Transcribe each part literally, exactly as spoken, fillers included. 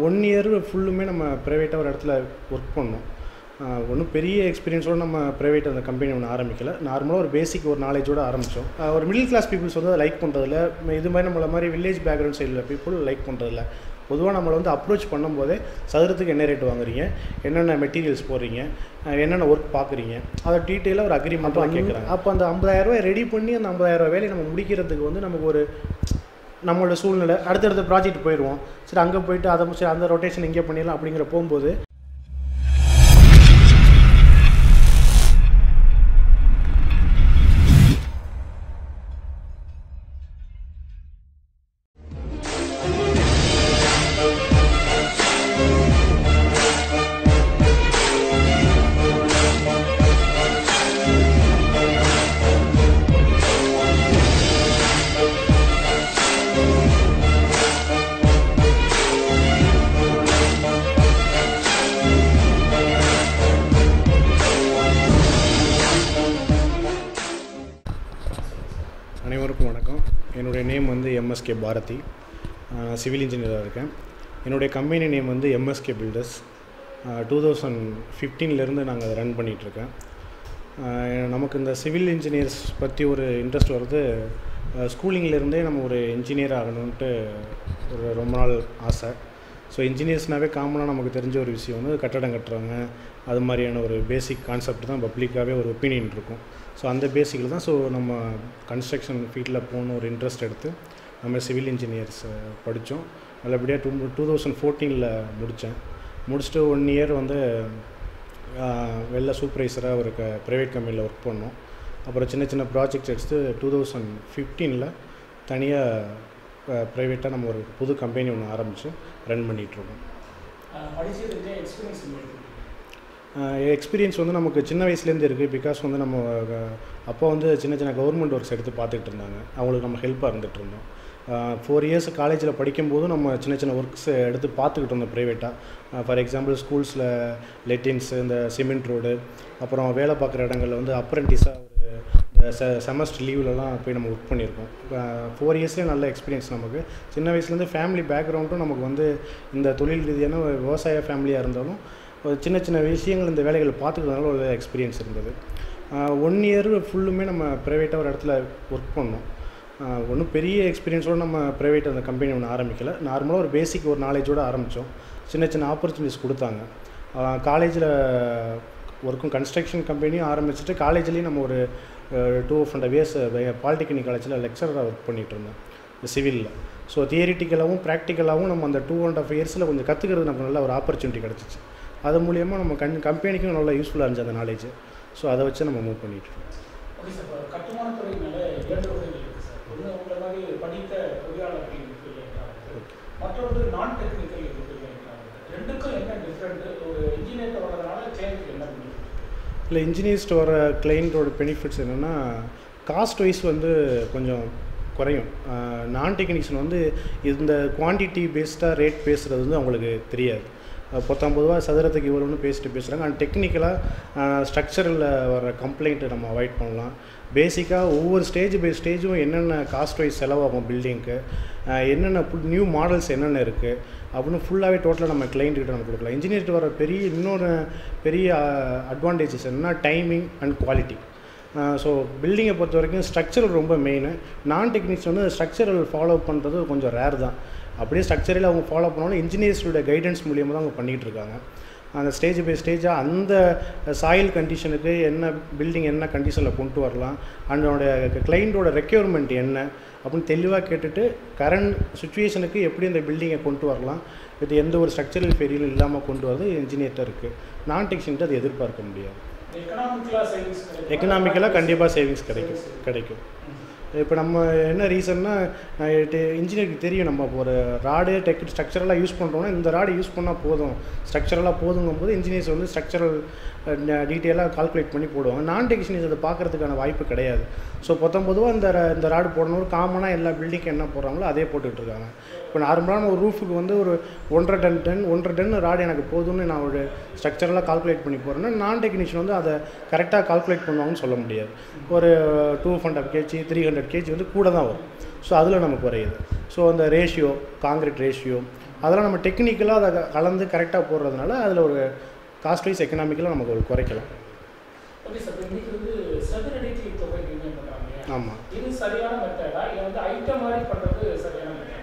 One year ஃபுல்லுமே நம்ம ப்ரைவேட்டாக ஒரு இடத்துல ஒர்க் பண்ணோம். ஒன்றும் பெரிய எக்ஸ்பீரியன்ஸோடு நம்ம ப்ரைவேட் அந்த கம்பெனி ஒன்று ஆரம்பிக்கல. நார்மலாக ஒரு பேசிக் ஒரு நாலேஜோடு ஆரம்பித்தோம். ஒரு மிடில் கிளாஸ் பீப்புள்ஸ் வந்து அதை லைக் பண்ணுறதில்ல. இது மாதிரி நம்மள மாதிரி வில்லேஜ் பேக்ரவுண்ட் சைடில் பீப்புள் லைக் பண்ணுறதில்ல. பொதுவாக நம்மளை வந்து அப்ரோச் பண்ணும்போதே சதுரத்துக்கு என்ன ரேட் வாங்குறீங்க, என்னென்ன மெட்டீரியல்ஸ் போடுறீங்க, என்னென்ன ஒர்க் பார்க்குறீங்க, அதை டீட்டெயிலாக ஒரு அக்ரிமெண்ட்டும் கேட்குறாங்க. அப்போ அந்த ஐம்பதாயிரரூவா ரெடி பண்ணி அந்த ஐம்பதாயிரரூவா வேலையை நம்ம முடிக்கிறதுக்கு வந்து நமக்கு ஒரு நம்மளோட சூழ்நிலை அடுத்தடுத்த ப்ராஜெக்ட் போயிடுவோம். சரி அங்கே போய்ட்டு அதை சரி அந்த ரொட்டேஷன் இங்கே பண்ணிடலாம் அப்படிங்கிற போகும்போது அனைவருக்கும் வணக்கம். என்னுடைய நேம் வந்து எம்எஸ்கே பாரதி. நான் சிவில் இன்ஜினியராக இருக்கேன். என்னுடைய கம்பெனி நேம் வந்து எம்எஸ்கே பில்டர்ஸ். டூ தௌசண்ட் ஃபிஃப்டீன்லேருந்து நாங்கள் அதை ரன் பண்ணிகிட்ருக்கேன். நமக்கு இந்த சிவில் இன்ஜினியர்ஸ் பற்றி ஒரு இன்ட்ரெஸ்ட் வருது ஸ்கூலிங்லேருந்தே நம்ம ஒரு இன்ஜினியர் ஆகணுன்ட்டு ஒரு ரொம்ப நாள் ஆசை. ஸோ இன்ஜினியர்ஸ்னாவே காமனாக நமக்கு தெரிஞ்ச ஒரு விஷயம் வந்து கட்டடம் கட்டுறாங்க, அது மாதிரியான ஒரு பேசிக் கான்செப்ட் தான் பப்ளிக்காகவே ஒரு ஒப்பீனியன் இருக்கும். ஸோ அந்த பேசிக்கில் தான் ஸோ நம்ம கன்ஸ்ட்ரக்ஷன் ஃபீல்டில் போகணும் ஒரு இன்ட்ரெஸ்ட் எடுத்து நம்ம சிவில் இன்ஜினியர்ஸ் படித்தோம். நல்லபடியாக டூ டூ தௌசண்ட் ஃபோர்டீனில் முடித்தேன். முடிச்சுட்டு ஒன் இயர் வந்து வெளில சூப்பர்வைசராக ஒரு க ப்ரைவேட் கம்பெனியில் ஒர்க் பண்ணோம். அப்புறம் சின்ன சின்ன ப்ராஜெக்ட்ஸ் எடுத்து டூ தௌசண்ட் ஃபிஃப்டீனில் தனியாக ப்ரைவேட்டாக நம்ம ஒரு புது கம்பெனி ஒன்று ஆரம்பித்து ரன் பண்ணிகிட்ருக்கோம். எக்ஸ்பீரியன்ஸ் வந்து நமக்கு சின்ன வயசுலேருந்து இருக்குது. பிகாஸ் வந்து நம்ம அப்போ வந்து சின்ன சின்ன கவர்மெண்ட் ஒர்க்ஸ் எடுத்து பார்த்துக்கிட்டு இருந்தாங்க, அவங்களுக்கு நம்ம ஹெல்ப்பாக இருந்துகிட்டு இருந்தோம். ஃபோர் இயர்ஸ் காலேஜில் படிக்கும்போதும் நம்ம சின்ன சின்ன ஒர்க்ஸ் எடுத்து பார்த்துக்கிட்டு இருந்தோம் ப்ரைவேட்டாக. ஃபார் எக்ஸாம்பிள் ஸ்கூல்ஸில் லெட்டின்ஸு, இந்த சிமெண்ட் ரோடு, அப்புறம் வேலை பார்க்குற இடங்களில் வந்து அப்ரெண்டிஸாக ஒரு செ செமஸ்டர் லீவ்லலாம் போய் நம்ம ஒர்க் பண்ணியிருக்கோம். ஃபோர் இயர்ஸ்லேயே நல்ல எக்ஸ்பீரியன்ஸ் நமக்கு. சின்ன வயசுலேருந்து ஃபேமிலி பேக்ரவுண்டும் நமக்கு வந்து இந்த தொழில் ரீதியான விவசாய ஃபேமிலியாக இருந்தாலும் ஒரு சின்ன சின்ன விஷயங்கள் இந்த வேலைகளை பார்த்துக்கிறதுனால ஒரு எக்ஸ்பீரியன்ஸ் இருந்தது. ஒன் இயர் ஃபுல்லுமே நம்ம ப்ரைவேட்டாக ஒரு இடத்துல ஒர்க் பண்ணோம். ஒன்றும் பெரிய எக்ஸ்பீரியன்ஸோடு நம்ம ப்ரைவேட் அந்த கம்பெனி ஒன்று ஆரம்பிக்கல. நார்மலாக ஒரு பேசிக் ஒரு நாலேஜோடு ஆரம்பித்தோம். சின்ன சின்ன ஆப்பர்ச்சுனிட்டிஸ் கொடுத்தாங்க. காலேஜில் ஒர்க்கும் கன்ஸ்ட்ரக்ஷன் கம்பெனியும் ஆரம்பிச்சுட்டு காலேஜ்லேயும் நம்ம ஒரு two of hundred years polytechnic காலேஜில் லெக்சராக ஒர்க் பண்ணிகிட்டு இருந்தோம் சிவிலில். ஸோ தியரிட்டிக்கலாகவும் ப்ராக்டிக்கலாகவும் நம்ம அந்த டூ அண்ட் ஆஃப் இயர்ஸில் கொஞ்சம் கற்றுக்கிறது நமக்கு நல்ல ஒரு ஆப்பர்ச்சுனிட்டி கிடச்சிச்சு. அது மூலியமாக நம்ம கண் கம்பெனிக்கும் நல்லா யூஸ்ஃபுல்லாக இருந்துச்சு அந்த நாலேஜ். ஸோ அதை வச்சு நம்ம மூவ் பண்ணிட்டு இருக்கோம். ஓகே சார், இப்போ கட்டுமான துறையினால இரண்டு வகைகள் இருக்குது சார். ஒன்று உங்களை மாதிரி படித்த பொறியாளர் இருக்கிறாங்க, மற்றொன்று நான் டெக்னிக்கல் இருக்கிறாங்க. ரெண்டுக்கும் என்ன டிஃப்ரெண்ட்? ஒரு இன்ஜினியர்கிட்ட வர்றதுனால கிளைண்ட்டுக்கு என்ன பெனிஃபிட்? இல்லை, இன்ஜினியர்ஸ்ட்டு வர கிளைண்ட்டோட பெனிஃபிட்ஸ் என்னென்னா காஸ்ட் வைஸ் வந்து கொஞ்சம் குறையும். நான் டெக்னீஷியன் வந்து இந்த குவான்டிட்டி பேஸ்டாக ரேட் பேசுகிறது வந்து அவங்களுக்கு தெரியாது. பத்தொம்பது ரூபா சதுரத்துக்கு இவ்வளோன்னு பேசிட்டு பேசுகிறாங்க. அண்ட் டெக்னிக்கலாக ஸ்ட்ரக்சரில் வர கம்ப்ளைண்ட்டை நம்ம அவாய்ட் பண்ணலாம். பேசிக்காக ஒவ்வொரு ஸ்டேஜ் பை ஸ்டேஜும் என்னென்ன காஸ்ட் வைஸ் செலவாகும் பில்டிங்க்கு, என்னென்ன நியூ மாடல்ஸ் என்னென்ன இருக்குது அப்படின்னு ஃபுல்லாகவே டோட்டலாக நம்ம கிளைண்ட்டுக்கிட்ட நம்ம கொடுக்கலாம். இன்ஜினியர்கிட்ட வர பெரிய இன்னொரு பெரிய அட்வான்டேஜஸ் என்னென்னா டைமிங் அண்ட் குவாலிட்டி. ஸோ பில்டிங்கை பொறுத்த வரைக்கும் ஸ்ட்ரக்சரல் ரொம்ப மெயின். நான் டெக்னிக்ஸ் வந்து ஸ்ட்ரக்சரல் ஃபாலோ பண்ணுறது கொஞ்சம் ரேர் தான். அப்படியே ஸ்ட்ரக்சரில் அவங்க ஃபாலோ பண்ணாலும் இன்ஜினியர்ஸோட கைடன்ஸ் மூலியமாக தான் அவங்க பண்ணிகிட்டு இருக்காங்க. அந்த ஸ்டேஜ் பை ஸ்டேஜாக அந்த சாயில் கண்டிஷனுக்கு என்ன பில்டிங் என்ன கண்டிஷனில் கொண்டு வரலாம், அதனோட கிளைண்ட்டோட ரெக்யர்மெண்ட் என்ன அப்படின்னு தெளிவாக கேட்டுட்டு கரண்ட் சுச்சுவேஷனுக்கு எப்படி இந்த பில்டிங்கை கொண்டு வரலாம், இது எந்த ஒரு ஸ்ட்ரக்சரல் ஃபெயிலியரும் இல்லாமல் கொண்டு வரது இன்ஜினியர்கிட்ட இருக்குது. நான் டெக்னிஷியன்ட்டு அது எதிர்பார்க்க முடியாது. எக்கனாமிக்கலாக கண்டிப்பாக சேவிங்ஸ் கிடைக்கும் கிடைக்கும் இப்போ நம்ம என்ன ரீசன்னா, இன்ஜினியருக்கு தெரியும் நம்ம ஒரு ராடு டெக் ஸ்ட்ரக்சரலாக யூஸ் பண்ணுறோன்னா இந்த ராடு யூஸ் பண்ணால் போதும், ஸ்ட்ரக்சரலாக போதுங்கும் போது இன்ஜினியர்ஸ் வந்து ஸ்ட்ரக்சரல் டீட்டெயிலாக கால்குலேட் பண்ணி போடுவாங்க. நான் டெக்னீஷியன்ஸ் அதை பார்க்குறதுக்கான வாய்ப்பு கிடையாது. ஸோ பத்தொம்பதுவா இந்த இந்த ராடு போடணும், காமனாக எல்லா பில்டிங்க்கு என்ன போடுறாங்களோ அதே போட்டுட்ருக்காங்க. இப்போ நார்மலான ஒரு ரூஃபுக்கு வந்து ஒரு ஒன்றரை டன் டன் ஒன்றரை டன் ராடு எனக்கு போதும்னு நான் ஒரு ஸ்ட்ரக்சரலாக கால்குலேட் பண்ணி போகிறேன்னா நான் டெக்னீஷியன் வந்து அதை கரெக்டாக கால்குலேட் பண்ணுவாங்கன்னு சொல்ல முடியாது. ஒரு two hundred KG three hundred KG வந்து கூட தான் வரும். ஸோ அதில் நமக்கு குறையுது. ஸோ அந்த ரேஷியோ, காங்கிரீட் ரேஷியோ, அதெல்லாம் நம்ம டெக்னிக்கலாக அதை கலந்து கரெக்டாக போடுறதுனால அதில் ஒரு காஸ்ட் வைஸ் எக்கனாமிக்கலாக நமக்கு ஒரு குறைக்கலாம். ஓகே சார், இப்போ இன்றைக்கி வந்து சதுரடிக்கு தொகை நிர்ணயம் பண்ணுறாங்க. ஆமாம், இது சரியான மெத்தடா இல்லை வந்து ஐட்டம் மாதிரி பண்ணுறது சரியான மெத்தடா?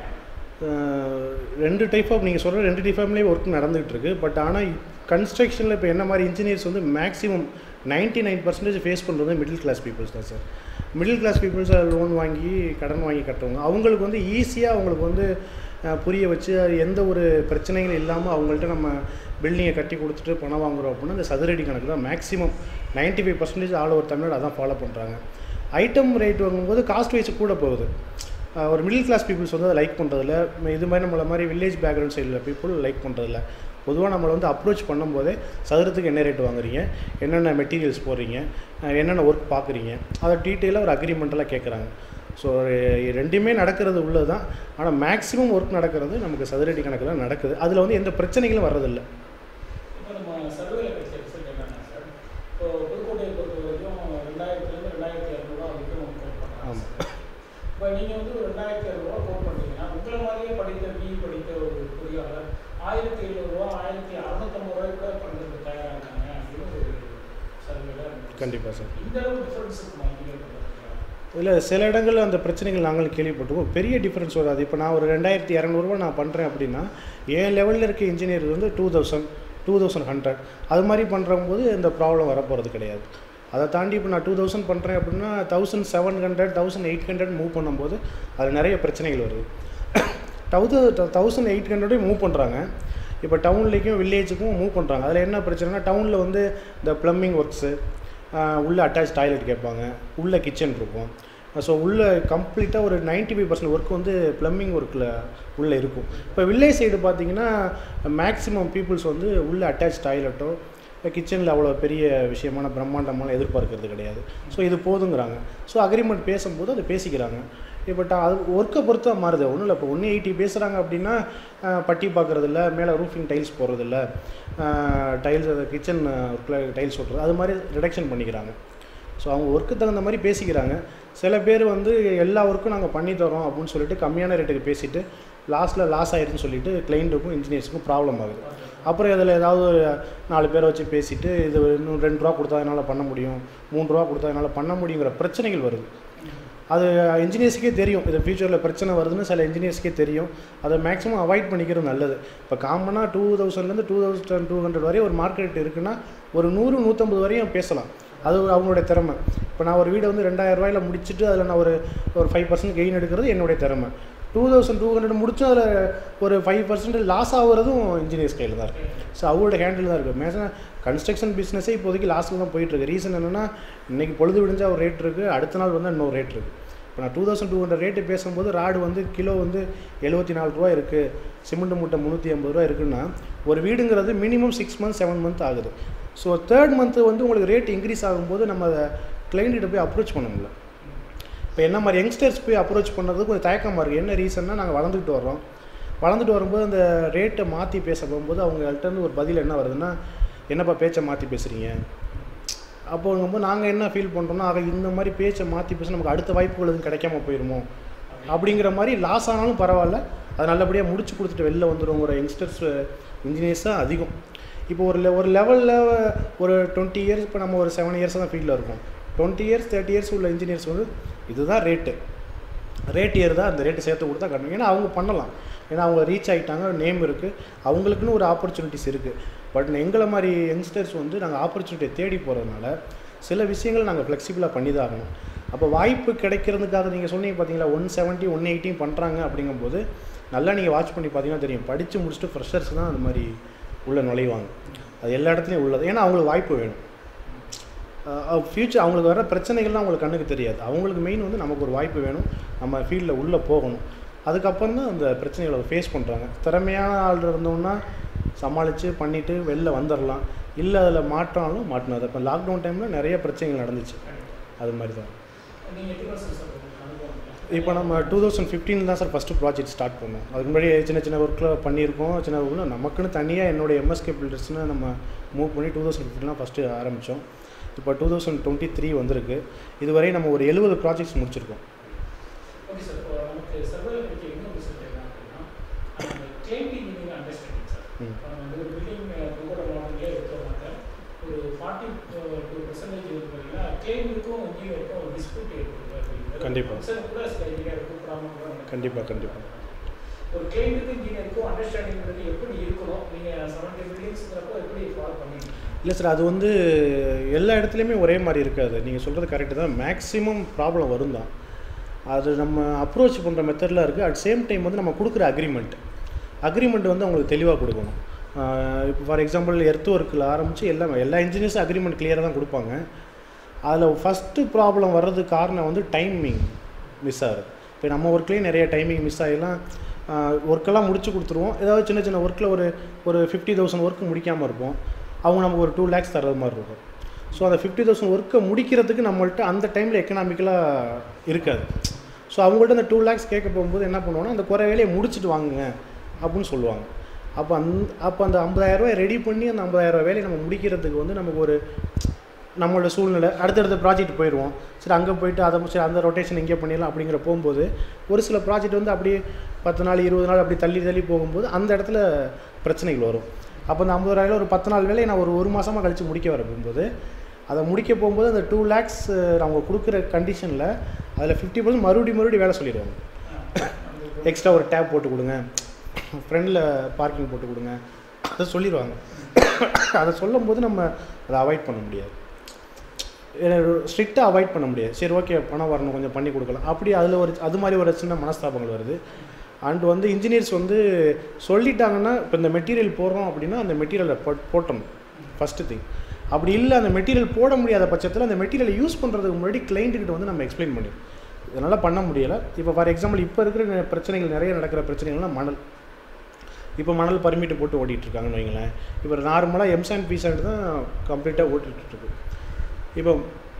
ரெண்டு டைப் ஆஃப் நீங்கள் சொல்கிற ரெண்டு டைப் ஆஃப்லேயே ஒர்க் நடந்துகிட்டு இருக்குது. பட் ஆனால் கன்ஸ்ட்ரக்ஷனில் இப்போ என்ன மாதிரி இன்ஜினியர்ஸ் வந்து maximum ninety nine percentage face பண்ணுறது மிடில் கிளாஸ் பீப்புள்ஸ் தான் சார். மிடில் கிளாஸ் பீப்புள்ஸை லோன் வாங்கி கடன் வாங்கி கட்டுறவங்க அவங்களுக்கு வந்து ஈஸியாக அவங்களுக்கு வந்து புரிய வச்சு எந்த ஒரு பிரச்சனைகள் இல்லாமல் அவங்கள்ட்ட நம்ம பில்டிங்கை கட்டி கொடுத்துட்டு பணம் வாங்குகிறோம் அப்படின்னா இந்த சதுரடி கணக்கு தான் maximum ninety five percentage all over Tamil Nadu அதான் ஃபாலோ பண்ணுறாங்க. ஐட்டம் ரேட் வாங்கும்போது காஸ்ட் வைஸ் கூட போகுது. ஒரு மிடில் கிளாஸ் பீப்புள்ஸ் வந்து அதை லைக் பண்ணுறதில்ல. இது மாதிரி நம்மளை மாதிரி வில்லேஜ் பேக்ரவுண்ட் சைடில் பீப்புள் லைக் பண்ணுறதில்ல. பொதுவாக நம்மளை வந்து அப்ரோச் பண்ணும்போதே சதுரத்துக்கு என்ன ரேட் வாங்குறீங்க, என்னென்ன மெட்டீரியல்ஸ் போடுறீங்க, என்னென்ன ஒர்க் பார்க்குறீங்க, அதை டீட்டெயிலாக ஒரு அக்ரிமெண்டெல்லாம் கேட்குறாங்க. ஸோ ரெண்டுமே நடக்கிறது உள்ளது தான். ஆனால் மேக்ஸிமம் ஒர்க் நடக்கிறது நமக்கு சதுரடி கணக்கில் நடக்குது. அதில் வந்து எந்த பிரச்சனைகளும் வர்றதில்லை. இப்போ நம்ம சர்வேல கிடைச்ச ரிசல்ட் என்னன்னா சார், இப்போ புதுக்கோட்டையை பொறுத்த வரைக்கும் ரெண்டாயிரத்துலேருந்து ரெண்டாயிரத்தி இரநூறுவா வரைக்கும் கோட் பண்ணுறாங்க. ஆமாம். இப்போ நீங்கள் வந்து ஒரு ரெண்டாயிரத்தி இரநூறுவா கோட் பண்ணுறீங்கன்னா உங்களை மாதிரியே படித்த பி படித்த ஒரு பொறியாளர் ஆயிரத்தி எழுநூறுவா ஆயிரத்தி அறுநூத்தம்பது ரூபாய் கூட பண்ணுறதுக்கு தயாராக இருக்காங்க அப்படின்னு ஒரு சர்வேல. கண்டிப்பாக சார். இந்த அளவு டிஃப்ரென்ஸ் இருக்குமா? இல்லை, சில இடங்களில் அந்த பிரச்சனைகள் நாங்களும் கேள்விப்பட்டிருக்கோம். பெரிய டிஃப்ரென்ஸ் வராது. இப்போ நான் ஒரு ரெண்டாயிரத்தி இரநூறுவா நான் பண்ணுறேன் அப்படின்னா என் லெவலில் இருக்க இன்ஜினியர் வந்து two thousand two thousand hundred அது மாதிரி பண்ணுறம்போது இந்த ப்ராப்ளம் வரப்போகிறது கிடையாது. அதை தாண்டி இப்போ நான் டூ தௌசண்ட் பண்ணுறேன் அப்படின்னா thousand seven hundred thousand eight hundred move பண்ணும்போது அதில் நிறைய பிரச்சனைகள் வருது. தௌசண்ட் தௌசண்ட் எயிட் ஹண்ட்ரடே மூவ் பண்ணுறாங்க. இப்போ டவுன்லேயும் வில்லேஜுக்கும் மூவ் பண்ணுறாங்க. அதில் என்ன பிரச்சனைனா டவுனில் வந்து இந்த ப்ளம்பிங் ஒர்க்ஸு, உள்ளே அட்டாச் டாய்லெட் கேட்பாங்க, உள்ளே கிச்சன் இருக்கும். ஸோ உள்ளே கம்ப்ளீட்டாக ஒரு நைன்ட்டி ஃபைவ் பர்சன்ட் ஒர்க் வந்து ப்ளம்பிங் ஒர்க்கில் உள்ளே இருக்கும். இப்போ வில்லேஜ் சைடு பார்த்திங்கன்னா மேக்ஸிமம் பீப்புள்ஸ் வந்து உள்ளே அட்டாச் டாய்லெட்டோ இப்போ கிச்சனில் அவ்வளோ பெரிய விஷயமான பிரம்மாண்டமான எதிர்பார்க்கறது கிடையாது. ஸோ இது போதுங்கிறாங்க. ஸோ அக்ரிமெண்ட் பேசும்போது அதை பேசிக்கிறாங்க. இப்போ அது ஒர்க்கை பொறுத்தா மாறுது. ஒன்றும் இல்லை, இப்போ ஒன் எயிட்டி பேசுகிறாங்க அப்படின்னா பட்டி பார்க்குறதில்ல, மேலே ரூஃபிங் டைல்ஸ் போடுறதில்ல, டைல்ஸ் கிச்சன் ஒர்க்கில் டைல்ஸ் ஓட்டுறது அது மாதிரி ரிடக்ஷன் பண்ணிக்கிறாங்க. ஸோ அவங்க ஒர்க்கு தகுந்த மாதிரி பேசிக்கிறாங்க. சில பேர் வந்து எல்லா ஒர்க்கும் நாங்கள் பண்ணி தரோம் அப்படின்னு சொல்லிட்டு கம்மியான ரேட்டுக்கு பேசிவிட்டு லாஸ்ட்டில் லாஸ் ஆகிடுன்னு சொல்லிட்டு கிளைண்ட்டுக்கும் இன்ஜினியர்ஸுக்கும் ப்ராப்ளம் ஆகுது. அப்புறம் இதில் ஏதாவது ஒரு நாலு பேரை வச்சு பேசிவிட்டு இது இன்னும் ரெண்டு ரூபா கொடுத்தா என்னால் பண்ண முடியும், மூணு ரூபா கொடுத்தா என்னால் பண்ண முடியுங்கிற பிரச்சனைகள் வருது. அது இன்ஜினியர்ஸுக்கே தெரியும். இது ஃபியூச்சரில் பிரச்சனை வருதுன்னு சில இன்ஜினியர்ஸ்க்கே தெரியும். அதை மேக்ஸிமம் அவாய்ட் பண்ணிக்கிறது நல்லது. இப்போ காமனாக டூ தௌசண்ட்லேருந்து டூ தௌசண்ட் டூ ஹண்ட்ரட் வரையும் ஒரு மார்க்கெட் இருக்குன்னா ஒரு நூறு நூற்றம்பது வரையும் பேசலாம். அது அவங்களுடைய திறமை. இப்போ நான் ஒரு வீடை வந்து ரெண்டாயிரம் ரூபாயில் முடிச்சுட்டு அதில் நான் ஒரு ஒரு ஃபைவ் பர்சன்ட் கெயின் எடுக்கிறது என்னுடைய திறமை. டூ தௌசண்ட் டூ ஹண்ட்ரட் முடிச்சு அதில் ஒரு ஃபைவ் பர்சன்ட் லாஸ் ஆகுறதும் இன்ஜினியர்ஸ் கையில் தான் இருக்குது. ஸோ அவங்களோட ஹேண்டில் தான் இருக்குது. மேக்ஸிமம் கன்ஸ்ட்ரக்ஷன் பிஸ்னஸே இப்போதைக்கு லாஸ்ட்டில் தான் போயிட்டுருக்கு. ரீசன் என்னென்னா இன்றைக்கி பொழுது விடிஞ்சால் ஒரு ரேட் இருக்குது, அடுத்த நாள் வந்து இன்னொரு ரேட் இருக்குது. இப்போ நான் two thousand two hundred rate பேசும்போது ராடு வந்து கிலோ வந்து எழுபத்தி நாலு ரூபா இருக்குது, சிமெண்ட் மூட்டை முந்நூற்றி ஐம்பது ரூபா இருக்குன்னா ஒரு வீடுங்கிறது minimum six month seven month ஆகுது. ஸோ தேர்ட் மந்த்து வந்து உங்களுக்கு ரேட் இன்க்ரீஸ் ஆகும்போது நம்ம அதை கிளைண்ட்டிட்ட போய் அப்ரோச் பண்ண முடியல. இப்போ என்ன மாதிரி யங்ஸ்டர்ஸ் போய் அப்ரோச் பண்ணுறதுக்கு கொஞ்சம் தயக்கமாக இருக்குது. என்ன ரீசன்னா நாங்கள் வளர்ந்துக்கிட்டு வரோம். வளர்ந்துட்டு வரும்போது அந்த ரேட்டை மாற்றி பேச போகும்போது அவங்கள்ட்டேருந்து ஒரு பதில் என்ன வருதுன்னா, என்னப்பா பேச்சை மாற்றி பேசுகிறீங்க. அப்போங்கும்போது நாங்கள் என்ன ஃபீல் பண்ணுறோம்னா, ஆக இந்த மாதிரி பேச்சை மாற்றி பேச நமக்கு அடுத்த வாய்ப்புகள் எதுவும் கிடைக்காம போயிடுமோ அப்படிங்கிற மாதிரி லாஸ் ஆனாலும் பரவாயில்ல, அது நல்லபடியாக முடிச்சு கொடுத்துட்டு வெளில வந்துடுவோங்கிற யங்ஸ்டர்ஸ் இன்ஜினியர்ஸ் தான் அதிகம். இப்போ ஒரு ஒரு லெவலில் ஒரு டுவெண்ட்டி இயர்ஸ் இப்போ நம்ம ஒரு செவன் இயர்ஸ் தான் ஃபீல்டில் இருக்கோம். டுவெண்ட்டி இயர்ஸ் தேர்ட்டி இயர்ஸ் உள்ள இன்ஜினியர்ஸ் வந்து இதுதான் ரேட்டு ரேட் ஏறு தான் அந்த ரேட்டு சேர்த்து கொடுத்தா கட்டணும். ஏன்னா அவங்க பண்ணலாம், ஏன்னா அவங்க ரீச் ஆகிட்டாங்க, நேம் இருக்குது, அவங்களுக்குன்னு ஒரு ஆப்பர்ச்சுனிட்டிஸ் இருக்குது. பட் எங்களை மாதிரி யங்ஸ்டர்ஸ் வந்து நாங்கள் ஆப்பர்ச்சுனிட்டியை தேடி போகிறதுனால சில விஷயங்கள் நாங்கள் ஃப்ளெக்சிபிளாக பண்ணி தான் ஆகணும். அப்போ வாய்ப்பு கிடைக்கிறதுக்காக நீங்கள் சொன்னீங்க பார்த்தீங்களா, ஒன் செவன்ட்டி ஒன் எயிட்டியும் பண்ணுறாங்க அப்படிங்கும்போது நல்லா நீங்கள் வாட்ச் பண்ணி பார்த்தீங்கன்னா தெரியும். படித்து முடிச்சுட்டு ஃப்ரெஷர்ஸ் தான் அந்த மாதிரி உள்ளே நுழைவாங்க. அது எல்லா இடத்துலையும் உள்ளது. ஏன்னா அவங்களுக்கு வாய்ப்பு வேணும். ஃப்யூச்சர் அவங்களுக்கு வர பிரச்சனைகள்லாம் அவங்களுக்கு கண்ணுக்கு தெரியாது. அவங்களுக்கு மெயின் வந்து நமக்கு ஒரு வாய்ப்பு வேணும், நம்ம ஃபீல்டில் உள்ளே போகணும். அதுக்கப்புறம் தான் அந்த பிரச்சனைகளை ஃபேஸ் பண்ணுறாங்க. திறமையான ஆள் இருந்தோம்னா சமாளித்து பண்ணிவிட்டு வெளில வந்துடலாம். இல்லை அதில் மாற்றாலும் மாட்டினது. இப்போ லாக்டவுன் டைமில் நிறைய பிரச்சனைகள் நடந்துச்சு. அது மாதிரி தான். இப்போ நம்ம டூ தௌசண்ட் ஃபிஃப்டீன் தான் சார் ஃபஸ்ட்டு ப்ராஜெக்ட் ஸ்டார்ட் பண்ணோம். அதுக்கு முன்னாடி சின்ன சின்ன ஒர்க்கில் பண்ணியிருக்கோம். சின்ன ஒர்க்கில் நமக்குன்னு தனியாக என்னோட எம்எஸ்கே பில்டர்ஸ்னு நம்ம மூவ் பண்ணி டூ தௌசண்ட் ஃபிஃப்டீன்லாம் ஃபஸ்ட்டு ஆரம்பித்தோம். இப்போ டூ தௌசண்ட் டுவெண்ட்டி த்ரீ வந்திருக்கு. இதுவரை நம்ம ஒரு எழுபது ப்ராஜெக்ட்ஸ் முடிச்சிருக்கோம். Okay sir. இப்போ நமக்கு சர்வே இன்னும் ரிசல்ட் என்ன அப்படின்னா கிளைண்டிங் வந்து ஒரு பில்டிங் புதுக்கோட்டை மாவட்டத்திலே எடுத்தோம்னாக்க ஒரு ஃபார்ட்டி டூ பர்சன்டேஜ் வந்து பார்த்தீங்கன்னா கிளைண்டுக்கும் இன்ஜினியருக்கும் ஒரு டிஸ்பியூட் ஏற்படுது. கண்டிப்பாக கூட சில இன்ஜினியர் கூப்பிடாம கூட கண்டிப்பாக கண்டிப்பாக ஒரு கிளைண்டுக்கும் இன்ஜினியருக்கும் அண்டர்ஸ்டாண்டிங் எப்படி இருக்கணும்? நீங்கள் செவன்டி பில்டிங்ஸ்ங்கிறப்போ எப்படி ஃபாலோ பண்ணீங்க? இல்லை சார், அது வந்து எல்லா இடத்துலையுமே ஒரே மாதிரி இருக்காது. நீங்கள் சொல்கிறது கரெக்டு தான். மேக்ஸிமம் ப்ராப்ளம் வரும் தான். அது நம்ம அப்ரோச் பண்ணுற மெத்தடில் இருக்குது. அட் சேம் டைம் வந்து நம்ம கொடுக்குற அக்ரிமெண்ட் அக்ரிமெண்ட் வந்து அவங்களுக்கு தெளிவாக கொடுக்கணும். இப்போ ஃபார் எக்ஸாம்பிள் எர்த் ஒர்க்கில் ஆரம்பித்து எல்லாம் எல்லா இன்ஜினியர்ஸும் அக்ரிமெண்ட் கிளியராக தான் கொடுப்பாங்க. அதில் ஃபஸ்ட்டு ப்ராப்ளம் வர்றதுக்கு காரணம் வந்து டைமிங் மிஸ் ஆகுது. இப்போ நம்ம ஒர்க்லேயும் நிறைய டைமிங் மிஸ் ஆகிலாம் ஒர்க்கெல்லாம் முடிச்சு கொடுத்துருவோம். ஏதாவது சின்ன சின்ன ஒர்க்கில் ஒரு ஒரு ஃபிஃப்டி தௌசண்ட் ஒர்க்கு முடிக்காமல் இருப்போம். அவங்க நமக்கு ஒரு டூ லேக்ஸ் தர்றது மாதிரி இருக்கும். ஸோ அந்த ஃபிஃப்டி தௌசண்ட் ஒர்க்கை முடிக்கிறதுக்கு நம்மள்ட்ட அந்த டைமில் எக்கனாமிக்கலாக இருக்காது. ஸோ அவங்கள்ட்ட அந்த டூ லேக்ஸ் கேட்க போகும்போது என்ன பண்ணுவோன்னா அந்த குறை வேலையை முடிச்சுட்டு வாங்குங்க அப்படின்னு சொல்லுவாங்க. அப்போ அந் அப்போ அந்த ஐம்பதாயிரரூவா ரெடி பண்ணி அந்த ஐம்பதாயிரரூவா வேலையை நம்ம முடிக்கிறதுக்கு வந்து நமக்கு ஒரு நம்மளோட சூழ்நிலை அடுத்தடுத்த ப்ராஜெக்ட் போயிடுவோம். சரி அங்கே போய்ட்டு அதை சரி அந்த ரொட்டேஷன் இங்கே பண்ணிடலாம் அப்படிங்கிற போகும்போது ஒரு சில ப்ராஜெக்ட் வந்து அப்படியே பத்து நாள் இருபது நாள் அப்படி தள்ளி தள்ளி போகும்போது அந்த இடத்துல பிரச்சனைகள் வரும். அப்போ அந்த ஐம்பதாயிரம் ஒரு பத்து நாள் வேலையை நான் ஒரு ஒரு மாதமாக கழித்து முடிக்க வர போகும்போது அதை முடிக்க போகும்போது அந்த டூ லேக்ஸ் அவங்க கொடுக்குற கண்டிஷனில் அதில் ஃபிஃப்டி பர்சன்ட் மறுபடியும் மறுபடியும் வேலை சொல்லிடுவாங்க. எக்ஸ்ட்ரா ஒரு டேப் போட்டு கொடுங்க, ஃப்ரெண்டில் பார்க்கிங் போட்டு கொடுங்க, அதை சொல்லிடுவாங்க. அதை சொல்லும் போது நம்ம அதை அவாய்ட் பண்ண முடியாது, ஸ்ட்ரிக்டாக அவாய்ட் பண்ண முடியாது. சரி ஓகே பணம் வரணும் கொஞ்சம் பண்ணி கொடுக்கலாம் அப்படி அதில் ஒரு அது மாதிரி ஒரு சின்ன மனஸ்தாபங்கள் வருது. அண்ட் வந்து இன்ஜினியர்ஸ் வந்து சொல்லிட்டாங்கன்னா இப்போ இந்த மெட்டீரியல் போடுறோம் அப்படின்னா அந்த மெட்டீரியலை போட்டணும் ஃபஸ்ட்டு திங். அப்படி இல்லை அந்த மெட்டீரியல் போட முடியாத பட்சத்தில் அந்த மெட்டீரியலை யூஸ் பண்ணுறதுக்கு முன்னாடி கிளைண்ட்டுக்கிட்ட வந்து நம்ம எக்ஸ்பிளைன் பண்ணிடுவோம். இதனால் பண்ண முடியலை. இப்போ ஃபார் எக்ஸாம்பிள் இப்போ இருக்கிற பிரச்சனைகள் நிறைய நடக்கிற பிரச்சனைகள்லாம் மணல். இப்போ மணல் பர்மிட்டு போட்டு ஓட்டிகிட்ருக்காங்கன்னு வைங்களேன். இப்போ நார்மலாக எம்சாண்ட் பீசாண்ட் தான் கம்ப்ளீட்டாக ஓட்டிகிட்ருக்கு. இப்போ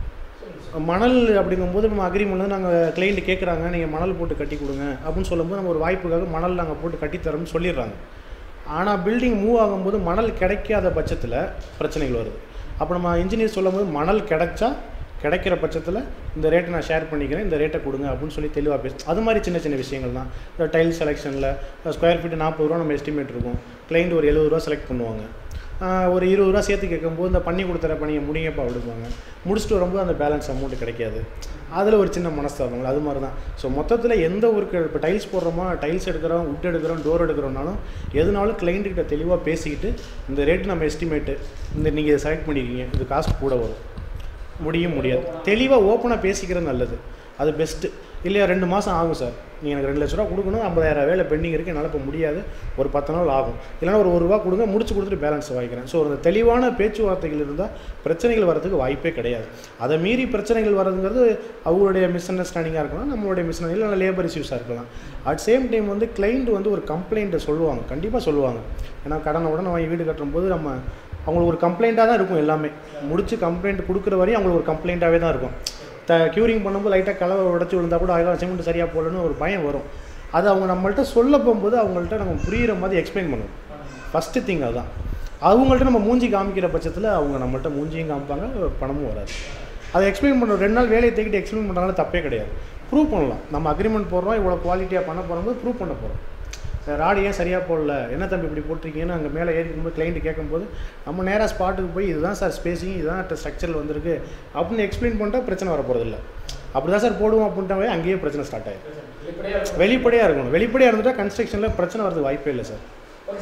மணல் அப்படிங்கும்போது நம்ம அக்ரிமெண்ட் வந்து நாங்கள் கிளைண்ட் கேட்குறாங்க நீங்கள் மணல் போட்டு கட்டி கொடுங்க அப்படின்னு சொல்லும்போது நம்ம ஒரு வாய்ப்புக்காக மணல் நாங்கள் போட்டு கட்டித்தரோம்னு சொல்லிடுறாங்க. ஆனால் பில்டிங் மூவ் ஆகும்போது மணல் கிடைக்காத பட்சத்தில் பிரச்சனைகள் வருது. அப்போ நம்ம இன்ஜினியர் சொல்லும் போது மணல் கிடைச்சா கிடைக்கிற பட்சத்தில் இந்த ரேட்டை நான் ஷேர் பண்ணிக்கிறேன், இந்த ரேட்டை கொடுங்க அப்படின்னு சொல்லி தெளிவாக பேசு. அது மாதிரி சின்ன சின்ன விஷயங்கள் தான். இந்த டைல் செலெக்ஷனில் ஸ்கொயர் ஃபீட்டு நாற்பது ரூபா நம்ம எஸ்டிமேட் இருக்கும், கிளைண்ட் ஒரு எழுபது ரூபா செலக்ட் பண்ணுவாங்க. ஒரு இருபது ரூபா சேர்த்து கேட்கும்போது இந்த பண்ணி கொடுத்துற பணியை முடிங்கப்பா விடுவாங்க. முடிச்சுட்டு வரும்போது அந்த பேலன்ஸ் அமௌண்ட்டு கிடைக்காது. அதில் ஒரு சின்ன மனஸ்தாபங்கள் அது மாதிரி தான். ஸோ மொத்தத்தில் எந்த ஒர்க்கு இப்போ டைல்ஸ் போடுறோமா, டைல்ஸ் எடுக்கிறோம், உட் எடுக்கிறோம், டோர் எடுக்கிறோம்னாலும் எதுனாலும் கிளைண்ட்டுக்கிட்ட தெளிவாக பேசிக்கிட்டு இந்த ரேட்டு நம்ம எஸ்டிமேட்டு இந்த நீங்கள் இதை செலக்ட் பண்ணியிருக்கீங்க, இது காசு கூட வரும், முடியும் முடியாது, தெளிவாக ஓப்பனாக பேசிக்கிறது நல்லது. அது பெஸ்ட்டு. இல்லையா ரெண்டு மாதம் ஆகும் சார், நீங்கள் எனக்கு ரெண்டு லட்ச ரூபா கொடுக்கணும், ஐம்பதாயிரம் வேலை பெண்டிங் இருக்குது, என்னால் இப்போ முடியாது, ஒரு பத்து நாள் ஆகும், இல்லைனா ஒரு ஒரு ரூபா கொடுங்க, முடிச்சு கொடுத்துட்டு பேலன்ஸ் வாங்கிக்கிறேன். ஸோ அந்த தெளிவான பேச்சுவார்த்தைகள் இருந்தால் பிரச்சனைகள் வர்றதுக்கு வாய்ப்பே கிடையாது. அதை மீறி பிரச்சனைகள் வர்றதுங்கிறது அவங்களுடைய மிஸ் அண்டர்ஸ்டாண்டிங்காக இருக்கலாம், நம்மளுடைய மிஸ் இல்லை லேபர் இஷ்யூஸாக இருக்கலாம். அட் சேம் டைம் வந்து கிளைண்ட் வந்து ஒரு கம்ப்ளைண்ட்டை சொல்லுவாங்க, கண்டிப்பாக சொல்லுவாங்க. ஏன்னா கடனை உடனே வாங்கி வீடு கட்டும்போது நம்ம அவங்களுக்கு ஒரு கம்ப்ளைண்ட்டாக தான் இருக்கும். எல்லாமே முடிச்சு கம்ப்ளைண்ட் கொடுக்குற வரையும் அவங்களுக்கு ஒரு கம்ப்ளைண்ட்டாகவே தான் இருக்கும். த க்யூரிங் பண்ணும்போது லைட்டாக கலவை உடச்சி விழுந்தால் கூட ஆயிரம் சிமெண்ட் சரியாக போடலன்னு ஒரு பயம் வரும். அது அவங்க நம்மள்ட்ட சொல்ல போகும்போது அவங்கள்ட்ட நம்ம புரிகிற மாதிரி எக்ஸ்பிளைன் பண்ணுவோம். ஃபஸ்ட்டு திங் அதுதான். அவங்கள்ட்ட நம்ம மூஞ்சி காமிக்கிற பட்சத்தில் அவங்க நம்மள்ட்ட மூஞ்சியும் காமிப்பாங்க, பணமும் வராது. அதை எக்ஸ்பிளைன் பண்ணுறோம், ரெண்டு நாள் வேலையை தேக்கிட்டு எக்ஸ்பிளைன் பண்ணுறதுனால தப்பே கிடையாது. ப்ரூவ் பண்ணலாம். நம்ம அக்ரிமெண்ட் போடுறோம், இவ்வளோ குவாலிட்டியாக பண்ண போகும்போது ப்ரூவ் பண்ண போகிறோம். ராடு ஏன் சரியாக போடல, என்ன தம்பி இப்படி போட்டிருக்கீங்கன்னு அங்கே மேலே ஏறிக்கும்போது கிளைண்ட்டு கேட்கும்போது நம்ம நேராக ஸ்பாட்டுக்கு போய் இதுதான் சார் ஸ்பேஸிங், இதுதான் ஸ்ட்ரக்சரில் வந்திருக்கு அப்படின்னு எக்ஸ்பிளைன் பண்ணிட்டா பிரச்சனை வர போகிறதில்ல. அப்படி தான் சார் போடுவோம் அப்படின்ட்டாவே அங்கேயே பிரச்சனை ஸ்டார்ட் ஆகிடும். வெளிப்படையாக இருக்கணும். வெளிப்படையாக இருந்துட்டால் கன்ஸ்ட்ரக்ஷனில் பிரச்சனை வரதுக்கு வாய்ப்பே இல்லை சார்.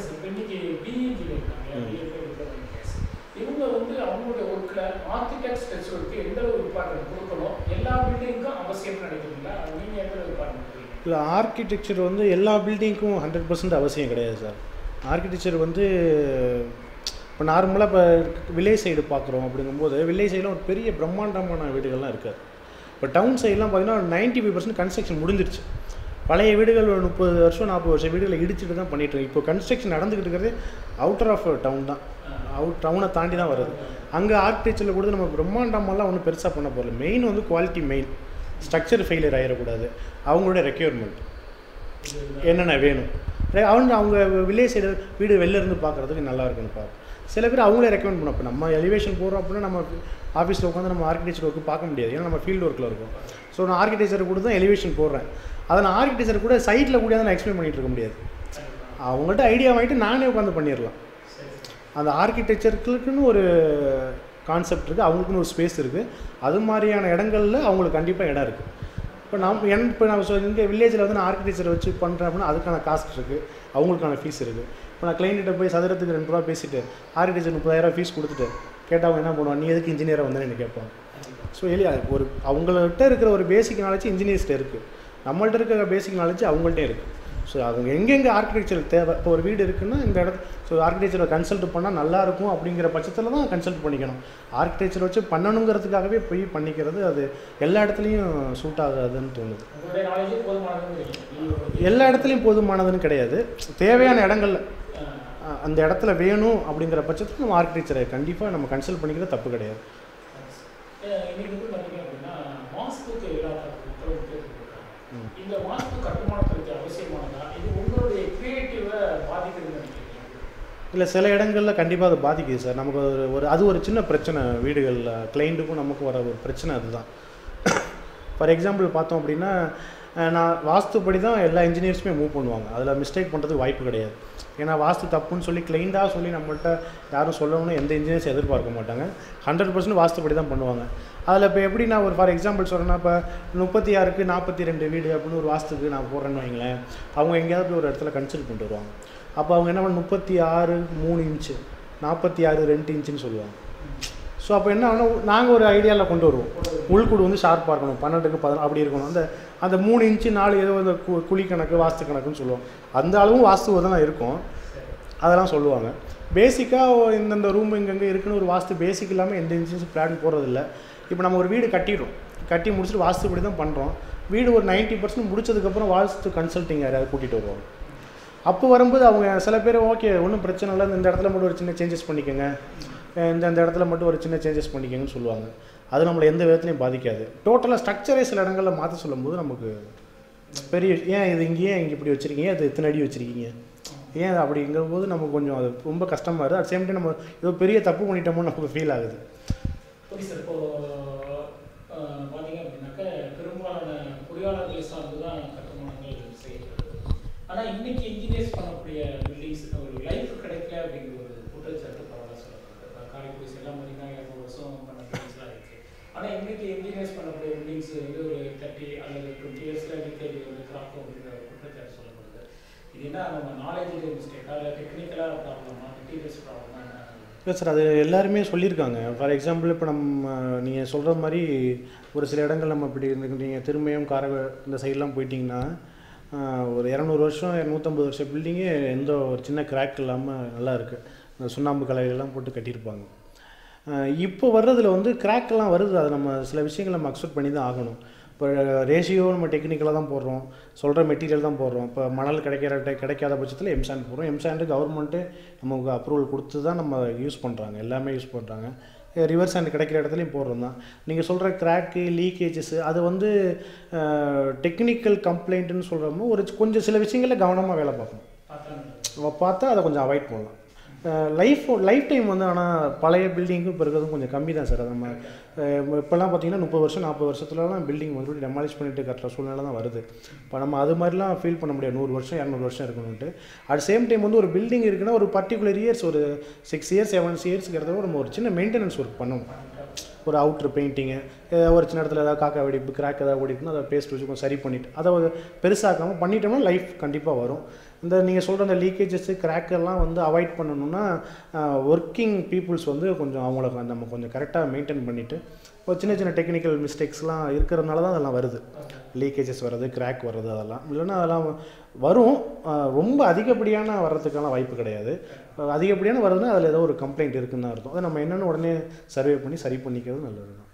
இவங்க வந்து அவங்களுடைய ஒர்க்கில் ஆர்கிடெக்ட் ஸ்ட்ரக்சருக்கு எந்த ஒரு இம்பார்ட்டன்ட் கொடுக்கணும், எல்லா பில்டிங்க்கும் அவசியம் நினைக்கிறீங்களா? நீங்கள் எந்த ஒரு இம்பார்ட்டன்ட்? இல்லை, ஆர்கிடெக்சர் வந்து எல்லா பில்டிங்க்கும் ஹண்ட்ரட் பர்சன்ட் அவசியம் கிடையாது சார். ஆர்கிடெக்சர் வந்து இப்போ நார்மலாக இப்போ வில்லேஜ் சைடு பார்க்குறோம் அப்படிங்கும்போது வில்லேஜ் சைடில் ஒரு பெரிய பிரம்மாண்டமான வீடுகள்லாம் இருக்காது. இப்போ டவுன் சைட்லாம் பார்த்தீங்கன்னா நைன்ட்டி ஃபைவ் பர்சன்ட் கன்ஸ்ட்ரக்ஷன் முடிஞ்சிருச்சு. பழைய வீடுகள் ஒரு முப்பது வருஷம் நாற்பது வருஷம் வீடுகளை இடிச்சுட்டு தான் பண்ணிகிட்ருக்கு. இப்போ கன்ஸ்ட்ரக்ஷன் நடந்துக்கிட்டு இருக்கிறது அவுட்டர் ஆஃப் டவுன் தான், அவுட் டவுனை தாண்டி தான் வருது. அங்கே ஆர்கிடெக்சரில் கூட நம்ம பிரம்மாண்டமெல்லாம் ஒன்றும் பெருசாக பண்ண போகல. மெயின் வந்து குவாலிட்டி மெயின், ஸ்ட்ரக்சர் ஃபெயிலியர் ஆகிடக்கூடாது. அவங்களோட ரெக்யர்மெண்ட் என்னென்ன வேணும், அவங்க அவங்க வில்லேஜ் சைடு வீடு வெளில இருந்து பார்க்குறதுக்கு நல்லா இருக்குன்னு பார்ப்போம். சில பேர் அவங்களே ரெக்கமெண்ட் பண்ணோம். இப்போ நம்ம எலிவேஷன் போடுறோம் அப்படின்னா நம்ம ஆஃபீஸில் உட்காந்து நம்ம ஆர்கிடெக்சர் ஒர்க்கு பார்க்க முடியாது, ஏன்னா நம்ம ஃபீல்டு ஒர்க்கில் இருக்கும். ஸோ நான் ஆர்கிடெக்சர் கூட தான் எலிவேஷன் போடுறேன். அதை நான் ஆர்கிடெக்சர் கூட சைட்டில் கூட நான் எக்ஸ்பிளைன் பண்ணிகிட்டு இருக்க முடியாது. அவங்கள்ட்ட ஐடியா வாங்கிட்டு நானே உட்காந்து பண்ணிடலாம். அந்த ஆர்கிடெக்சருக்குன்னு ஒரு கான்செப்ட் இருக்குது, அவங்களுக்குன்னு ஒரு ஸ்பேஸ் இருக்குது. அது மாதிரியான இடங்களில் அவங்களுக்கு கண்டிப்பாக இடம் இருக்குது. இப்போ நம்ம என் இப்போ நான் சொ இங்கே வில்லேஜில் வந்து நான் ஆர்கிடெக்சரை வச்சு பண்ணுறேன் அப்படின்னா அதுக்கான காஸ்ட் இருக்குது, அவங்களுக்கான ஃபீஸ் இருக்குது. இப்போ நான் கிளைண்ட்டிட்ட போய் சதுரத்துக்கு ரெண்டு ரூபா பேசிவிட்டு ஆர்கிடெக்சர் முப்பதாயிரம் ஃபீஸ் கொடுத்துட்டு கேட்டால் அவங்க என்ன பண்ணுவாங்க, நீ எதுக்கு இன்ஜினியராக வந்தேன்னு எனக்கு கேட்பாங்க. ஸோ இல்லையா, ஒரு அவங்கள்ட்ட இருக்கிற ஒரு பேசிக் நாலேஜ் இன்ஜினியர்ஸ்கிட்ட இருக்குது, நம்மள்ட்ட இருக்கிற பேசிக் நாலேஜ் அவங்கள்ட்டே இருக்குது. ஸோ அவங்க எங்கெங்கே ஆர்கிடெக்சர் தேவை, இப்போ ஒரு வீடு இருக்குன்னா இந்த இடத்து ஸோ ஆர்கிடெக்சரை கன்சல்ட் பண்ணால் நல்லாயிருக்கும் அப்படிங்கிற பட்சத்தில் தான் கன்சல்ட் பண்ணிக்கணும். ஆர்கிடெக்சர் வச்சு பண்ணணுங்கிறதுக்காகவே போய் பண்ணிக்கிறது அது எல்லா இடத்துலையும் சூட் ஆகாதுன்னு தோணுது. எல்லா இடத்துலையும் போதுமானதுன்னு கிடையாது, தேவையான இடங்கள்ல அந்த இடத்துல வேணும் அப்படிங்கிற பட்சத்துக்கு நம்ம ஆர்கிடெக்சரை கண்டிப்பாக நம்ம கன்சல்ட் பண்ணிக்கிறது தப்பு கிடையாது. இந்த வாஸ்து கட்டுமானத்திற்கு அவசியமானதா, இது உங்களுடைய கிரியேட்டிவை பாதிக்குதுன்னு நினைக்கிறீங்க? இல்லை, சில இடங்களில் கண்டிப்பாக அது பாதிக்குது சார். நமக்கு ஒரு ஒரு அது ஒரு சின்ன பிரச்சனை வீடுகளில், கிளைண்ட்டுக்கும் நமக்கு வர ஒரு பிரச்சனை அதுதான். ஃபார் எக்ஸாம்பிள் பார்த்தோம் அப்படின்னா, நான் வாஸ்துப்படி தான் எல்லா இன்ஜினியர்ஸுமே மூவ் பண்ணுவாங்க, அதில் மிஸ்டேக் பண்ணுறதுக்கு வாய்ப்பு கிடையாது. ஏன்னா வாஸ்து தப்புன்னு சொல்லி கிளைண்டாக சொல்லி நம்மள்கிட்ட யாரும் சொல்லணும்னு எந்த இன்ஜினியர்ஸ் எதிர்பார்க்க மாட்டாங்க. ஹண்ட்ரட் பர்சன்ட் வாஸ்துப்படி தான் பண்ணுவாங்க. அதில் இப்போ எப்படி நான் ஒரு ஃபார் எக்ஸாம்பிள் சொல்கிறேன்னா, இப்போ முப்பத்தி ஆறுக்கு நாற்பத்தி ரெண்டு வீடு அப்படின்னு ஒரு வாஸ்துக்கு நான் போடுறேன்னு வைங்களேன், அவங்க எங்கேயாவது போய் ஒரு இடத்துல கன்சல்ட் பண்ணிட்டு வருவாங்க. அப்போ அவங்க என்ன பண்ண முப்பத்தி ஆறு மூணு இன்ச்சு நாற்பத்தி ஆறு ரெண்டு இன்ச்சுன்னு சொல்லுவாங்க. ஸோ அப்போ என்ன ஆகணும், நாங்கள் ஒரு ஐடியாவில் கொண்டு வருவோம், உள்கூடு வந்து ஷார்ப்பாக இருக்கணும், பன்னெண்டுக்கு பதினொன்று அப்படி இருக்கணும். அந்த அந்த மூணு இன்ச்சு நாலு ஏதோ அந்த கு குழி கணக்கு வாஸ்து கணக்குன்னு சொல்லுவோம், அந்த அளவும் வாஸ்து தான் இருக்கும், அதெல்லாம் சொல்லுவாங்க. பேசிக்காக இந்தந்த ரூம் இங்கங்கே இருக்குன்னு ஒரு வாஸ்து பேசிக் இல்லாமல் எந்த இன்ஜினியர்ஸ் பிளான் போடுறதில்ல. இப்போ நம்ம ஒரு வீடு கட்டிடுறோம், கட்டி முடிச்சுட்டு வாஸ்துப்படி தான் பண்ணுறோம். வீடு ஒரு நைன்ட்டி பர்சன்ட் முடிச்சதுக்கப்புறம் வாஸ்து கன்சல்ட்டிங் யாரையாவது கூட்டிகிட்டு வருவாங்க. அப்போ வரும்போது அவங்க சில பேர் ஓகே ஒன்றும் பிரச்சனை இல்லை, இந்த இடத்துல மட்டும் ஒரு சின்ன சேஞ்சஸ் பண்ணிக்கோங்க, இந்த இந்த இடத்துல மட்டும் ஒரு சின்ன சேஞ்சஸ் பண்ணிக்கோங்கன்னு சொல்லுவாங்க. அது நம்மளை எந்த விதத்துலையும் பாதிக்காது. டோட்டலாக ஸ்ட்ரக்சரே சில இடங்களில் மாற்ற சொல்லும்போது நமக்கு பெரிய ஏன் இது இங்கேயே இங்கே இப்படி வச்சுருக்கீங்க, அது எத்தனை அடி வச்சுருக்கீங்க, ஏன் அது அப்படிங்கும்போது நமக்கு கொஞ்சம் அது ரொம்ப கஷ்டமாக இருக்குது. அட் சேம் டைம் நம்ம ஏதோ பெரிய தப்பு பண்ணிட்டோமோன்னு நமக்கு ஃபீல் ஆகுது. ஓகே சார், இப்போது பார்த்தீங்க அப்படின்னாக்க பெரும்பாலான பொறியாளர்களை சார்ந்து தான் கட்டுமானங்கள் செய்யப்படுது. ஆனால் இன்றைக்கி இன்ஜினியர்ஸ் பண்ணக்கூடிய பில்டிங்ஸ் ஒரு லைஃப் கிடைக்கல அப்படிங்கிற ஒரு குற்றச்சாட்டு பரவாயில்ல சொல்லப்படுது. காரைக்குடி செல்லாம் பார்த்தீங்கன்னா இருநூறு வருஷம் பண்ண பில்டிங்ஸ்லாம் இருக்குது. ஆனால் இன்றைக்கி இன்ஜினியர்ஸ் பண்ணக்கூடிய பில்டிங்ஸ் வந்து ஒரு தேர்ட்டி அல்லது டுவெண்ட்டி இயர்ஸில் டீட்டெயில் வந்து கிராக்கும் அப்படிங்கிற ஒரு குற்றச்சாட்டு சொல்லப்படுது. இது என்ன நம்ம நாலேஜில் மிஸ்டேக்கா இல்லை டெக்னிக்கலாக ப்ராப்ளமா, மெட்டீரியல்ஸ் ப்ராப்ளமா? இல்லை சார், அது எல்லாருமே சொல்லியிருக்காங்க. ஃபார் எக்ஸாம்பிள் இப்போ நம்ம நீங்கள் சொல்கிற மாதிரி ஒரு சில இடங்கள் நம்ம இப்படி இருந்து நீங்கள் திரும்பியும் காரை இந்த சைட்லாம் போயிட்டிங்கன்னா ஒரு இரநூறு வருஷம் நூற்றம்பது வருஷம் பில்டிங்கே எந்த ஒரு சின்ன கிராக் இல்லாமல் நல்லா இருக்குது. இந்த சுண்ணாம்பு கலையெல்லாம் போட்டு கட்டியிருப்பாங்க. இப்போ வர்றதில் வந்து கிராக்கெல்லாம் வருது, அது நம்ம சில விஷயங்கள் நம்ம அக்செப்ட் பண்ணி தான் ஆகணும். இப்போ ரேஷியோ நம்ம டெக்னிக்கலாக தான் போடுறோம், சொல்கிற மெட்டீரியல் தான் போடுறோம். இப்போ மணல் கிடைக்கிற கிடைக்காத பட்சத்தில் எம்சாண்ட் போடுறோம். எம்சாண்டு கவர்மெண்ட்டு நமக்கு அப்ரூவல் கொடுத்து தான் நம்ம யூஸ் பண்ணுறாங்க, எல்லாமே யூஸ் பண்ணுறாங்க. ரிவர் சாண்ட் கிடைக்கிற இடத்துலையும் போடுறோம் தான். நீங்கள் சொல்கிற கிராக்கு லீக்கேஜஸ்ஸு அது வந்து டெக்னிக்கல் கம்ப்ளைண்ட்டுன்னு சொல்கிறோமோ ஒரு கொஞ்சம் சில விஷயங்களில் கவனமாக வேலை பார்க்கணும், பார்த்தா அதை கொஞ்சம் அவாய்ட் பண்ணலாம். லைஃப் லைஃப் டைம் வந்து ஆனால் பழைய பில்டிங்கும் இப்போ இருக்கிறதும் கொஞ்சம் கம்மி தான் சார். நம்ம இப்போல்லாம் பார்த்தீங்கன்னா முப்பது வருஷம் நாற்பது வருஷத்துலலாம் பில்டிங் மறுபடியும் டெமாலிஷ் பண்ணிட்டு கட்டுற சூழ்நிலை தான் வருது. இப்போ நம்ம அது மாதிரிலாம் ஃபீல் பண்ண முடியாது, நூறு வருஷம் இரநூறு வருஷம் இருக்கணும்ட்டு. அட் சேம் டைம் வந்து ஒரு பில்டிங் இருக்குன்னா ஒரு பர்டிகுலர் இயர்ஸ் ஒரு சிக்ஸ் இயர்ஸ் செவன் இயர்ஸ்ங்கிறத நம்ம ஒரு சின்ன மெயின்டெனன்ஸ் ஒர்க் பண்ணணும். ஒரு அவுட்ரு பெயிண்டிங்கு, ஒரு சின்ன இடத்துல ஏதாவது காக்கா வெடிப்பு கிராக் ஏதாவது ஓடிட்டுனா அதை பேஸ்ட் வச்சு கொஞ்சம் சரி பண்ணிவிட்டு அதை பெருசாக்காமல் பண்ணிட்டோம்னா லைஃப் கண்டிப்பாக வரும். இந்த நீங்கள் சொல்கிற அந்த லீக்கேஜஸ்ஸு கிராக்கெல்லாம் வந்து அவாய்ட் பண்ணணுன்னா ஒர்க்கிங் பீப்புள்ஸ் வந்து கொஞ்சம் அவங்கள நம்ம கொஞ்சம் கரெக்டாக மெயின்டைன் பண்ணிவிட்டு ஒரு சின்ன சின்ன டெக்னிக்கல் மிஸ்டேக்ஸ்லாம் இருக்கிறதுனால தான் அதெல்லாம் வருது, லீக்கேஜஸ் வர்றது, கிராக் வர்றது. அதெல்லாம் இல்லைன்னா அதெல்லாம் வரும், ரொம்ப அதிகப்படியான வர்றதுக்கான வாய்ப்பு கிடையாது. அதிகப்படியான வருதுன்னா அதில் ஏதோ ஒரு கம்ப்ளைண்ட் இருக்குன்னு தான் அர்த்தம். அதை நம்ம என்னென்னு உடனே சர்வே பண்ணி சரி பண்ணிக்கிறது நல்லது தான்.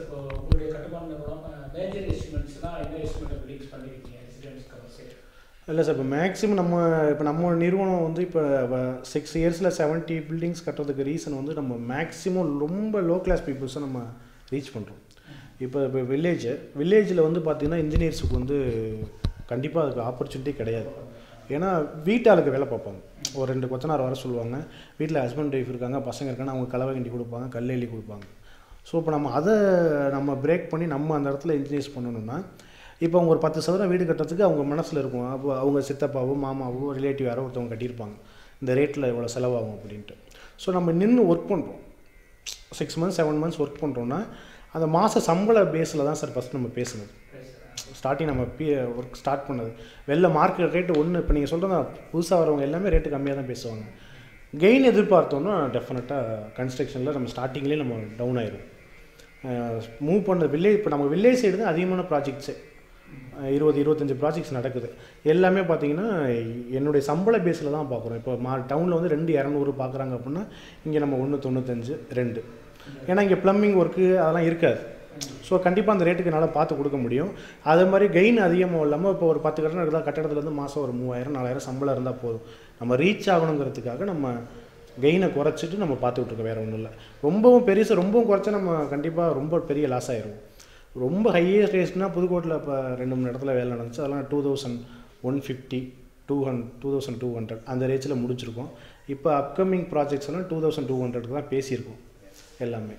இல்லை சார், இப்போ மேக்ஸிமம் நம்ம இப்போ நம்ம நிறுவனம் வந்து இப்போ சிக்ஸ் இயர்ஸில் செவன்ட்டி பில்டிங்ஸ் கட்டுறதுக்கு ரீசன் வந்து நம்ம மேக்ஸிமம் ரொம்ப லோ கிளாஸ் பீப்புள்ஸை நம்ம ரீச் பண்ணுறோம். இப்போ இப்போ வில்லேஜ் வில்லேஜில் வந்து பார்த்திங்கன்னா இன்ஜினியர்ஸுக்கு வந்து கண்டிப்பாக அதுக்கு ஆப்பர்ச்சுனிட்டி கிடையாது. ஏன்னா வீட்டாளுக்கு வேலை பார்ப்பாங்க, ஒரு ரெண்டு கொத்தனார் வர சொல்லுவாங்க, வீட்டில் ஹஸ்பண்ட் ஒய்ஃப் இருக்காங்க, பசங்க இருக்காங்க, அவங்க கலவை கிண்டி கொடுப்பாங்க, கல் எழுதி கொடுப்பாங்க. ஸோ இப்போ நம்ம அதை நம்ம பிரேக் பண்ணி நம்ம அந்த இடத்துல இன்ஜினியர்ஸ் பண்ணணும்னா இப்போ அவங்க ஒரு பத்து சதுரம் வீடு கட்டுறதுக்கு அவங்க மனசில் இருக்கும், அப்போ அவங்க சித்தப்பாவோ மாமாவோ ரிலேட்டிவ் யாரோ ஒருத்தவங்க கட்டியிருப்பாங்க இந்த ரேட்டில் இவ்வளோ செலவாகும் அப்படின்ட்டு. ஸோ நம்ம நின்று ஒர்க் பண்ணுறோம், six months seven months work பண்ணுறோன்னா அந்த மாத சம்பள பேஸில் தான் சார் ஃபஸ்ட் நம்ம பேசுனது. ஸ்டார்டிங் நம்ம பி ஒர்க் ஸ்டார்ட் பண்ணது வெளில மார்க்கெட் ரேட்டு ஒன்று. இப்போ நீங்கள் சொல்கிறதா புதுசாக வரவங்க எல்லாமே ரேட்டு கம்மியாக தான் பேசுவாங்க. கெயின் எதிர்பார்த்தோன்னா டெஃபினட்டாக கன்ஸ்ட்ரக்ஷனில் நம்ம ஸ்டார்டிங்லேயே நம்ம டவுன் ஆயிடும். மூவ் பண்ண வில்லேஜ், இப்போ நம்ம வில்லேஜ் சைடு தான் அதிகமான ப்ராஜெக்ட்ஸு, இருபது இருபத்தஞ்சி ப்ராஜெக்ட்ஸ் நடக்குது. எல்லாமே பார்த்தீங்கன்னா என்னுடைய சம்பள பேஸில் தான் பார்க்குறோம். இப்போ மா டவுனில் வந்து ரெண்டு இரநூறு பார்க்குறாங்க அப்படின்னா இங்கே நம்ம ஒன்று தொண்ணூத்தஞ்சு ரெண்டு. ஏன்னா இங்கே ப்ளம்பிங் ஒர்க்கு அதெல்லாம் இருக்காது. ஸோ கண்டிப்பாக அந்த ரேட்டுக்கு என்னால் பார்த்து கொடுக்க முடியும். அதே மாதிரி கெயின் அதிகமாக இல்லாமல் இப்போ ஒரு பத்து கட்டணம் இருக்குதா, கட்டடத்துலேருந்து மாதம் ஒரு மூவாயிரம் நாலாயிரம் சம்பளம் இருந்தால் போதும். நம்ம ரீச் ஆகணுங்கிறதுக்காக நம்ம கெயினை குறைச்சிட்டு நம்ம பார்த்துக்கிட்டு வேறு ஒன்றும் இல்லை. ரொம்பவும் பெருசு ரொம்பவும் குறைச்சா நம்ம கண்டிப்பாக ரொம்ப பெரிய லாஸ் ஆகிடும். ரொம்ப ஹையஸ்ட் ரேஸ்னால் புதுக்கோட்டையில் இப்போ ரெண்டு மூணு இடத்துல வேலை நடந்துச்சு, அதெல்லாம் two thousand one fifty two hundred two thousand two hundred அந்த ரேஞ்சில் முடிச்சிருக்கோம். இப்போ அப்கமிங் ப்ராஜெக்ட்ஸ் எல்லாம் டூ தௌசண்ட் டூ ஹண்ட்ரட்க்கு தான் பேசியிருக்கோம் எல்லாமே.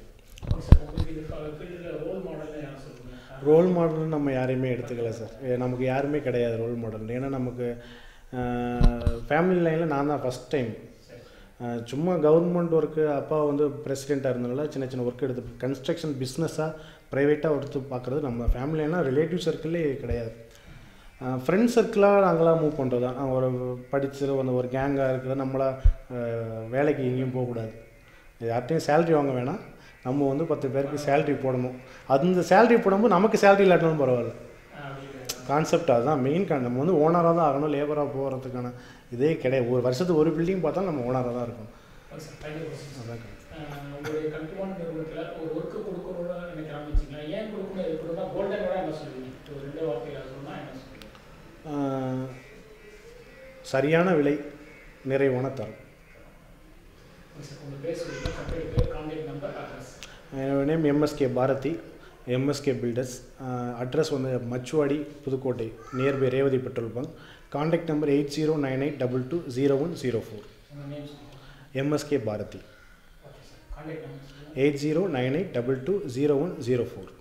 ரோல் மாடல் நம்ம யாரையுமே எடுத்துக்கல சார், நமக்கு யாருமே கிடையாது ரோல் மாடல். ஏன்னா நமக்கு ஃபேமிலி லைனில் நான் தான் ஃபஸ்ட் டைம். சும்மா கவர்மெண்ட் ஒர்க்கு, அப்பா வந்து பிரசிடெண்ட்டாக இருந்தனால சின்ன சின்ன ஒர்க் எடுத்து கன்ஸ்ட்ரக்ஷன் பிஸ்னஸாக ப்ரைவேட்டாக எடுத்து பார்க்குறது நம்ம ஃபேமிலினா ரிலேட்டிவ் சர்க்கிளே கிடையாது. ஃப்ரெண்ட்ஸ் சர்க்கிளாக நாங்களாம் மூவ் பண்ணுறது தான். ஒரு படித்து வந்து ஒரு கேங்காக இருக்கிறது, நம்மளா வேலைக்கு எங்கேயும் போகக்கூடாது, யார்கிட்டையும் சேல்ரி வாங்க வேணாம், நம்ம வந்து பத்து பேருக்கு சேல்ரி போடணும். அந்த சேல்ரி போடும்போது நமக்கு சேல்ரி இல்லாட்டாலும் பரவாயில்ல. கான்செப்ட் அதுதான் மெயின். கான் நம்ம வந்து ஓனராக தான் ஆகணும், லேபராக போகிறதுக்கான இதே கிடையாது. ஒரு வருஷத்துக்கு ஒரு பில்டிங் பார்த்தா நம்ம ஓனராக தான் இருக்கணும். அதான் உங்களுடைய கட்டுமான நிறுவனத்தில் ஒரு ஒர்க்கு கொடுக்கணும்னு நினைக்கிறாங்க வச்சுக்கலாம், ஏன் கொடுக்கணும் இது கொடுத்தா கோல்டன் விட என்ன சொல்லுவீங்க? ஒரு ரெண்டு வார்த்தையில் சொல்லணும்னா என்ன சொல்லுவீங்க? சரியான விலை, நிறைவான தரம். என்னோட name MSK Bharathi, MSK builders. Address வந்து Machuvadi Pudukkottai, nearby Revathi petrol bunk. Contact number eight zero nine eight double two zero one zero four. MSK Bharathi, eight zero nine eight double two zero one zero four.